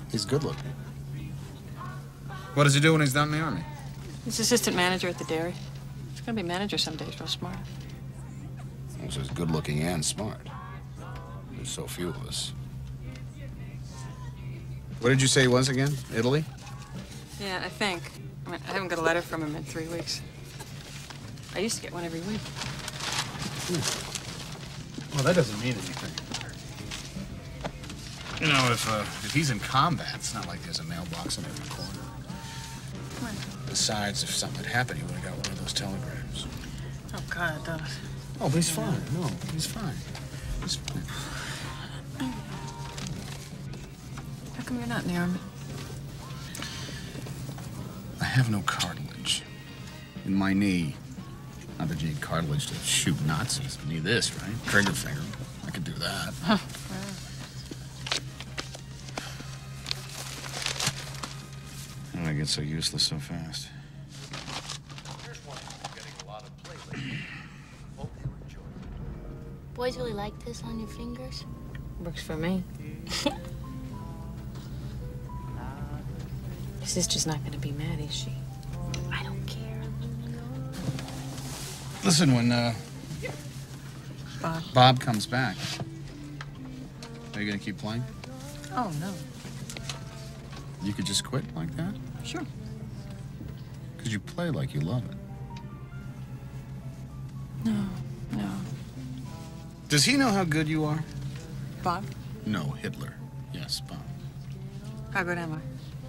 He's good looking. What does he do when he's not in the Army? He's assistant manager at the dairy. He's gonna be manager someday. He's real smart. Oh, so he's good looking and smart. There's so few of us. What did you say he was again? Italy? Yeah, I think. I mean, I haven't got a letter from him in 3 weeks. I used to get one every week. Well, that doesn't mean anything. You know, if he's in combat, it's not like there's a mailbox in every corner. Besides, if something had happened, he would have got one of those telegrams. Oh, God, Dottie. Oh, but he's fine. No, he's fine. He's fine. How come you're not in the Army? I have no cartilage in my knee. Not that you need cartilage to shoot Nazis. You need this, right? Trigger finger. I could do that. Huh. How did I get so useless so fast? Here's one getting a lot of play lately. Hope you enjoy it. Boys really like this on your fingers? Works for me. Your sister's not gonna be mad, is she? I don't care. Listen, when Bob comes back, are you gonna keep playing? Oh, no. You could just quit like that? Sure. Because you play like you love it. No, no. Does he know how good you are? Bob? No, Hitler. Yes, Bob. How good am I?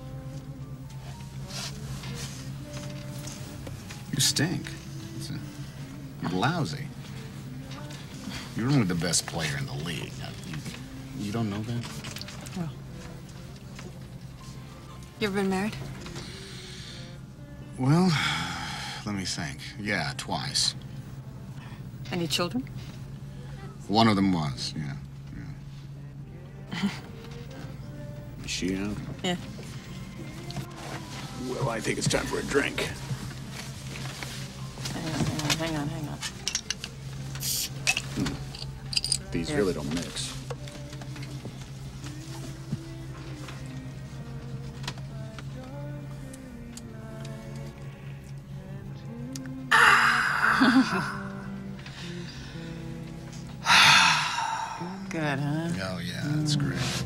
You stink. You're lousy. You're only the best player in the league. You don't know that? Well. You ever been married? Well, let me think. Yeah, twice. Any children? One of them was, yeah. Is she out? Yeah. Well, I think it's time for a drink. Hang on. These really don't mix. Good, huh? Oh, yeah, that's great.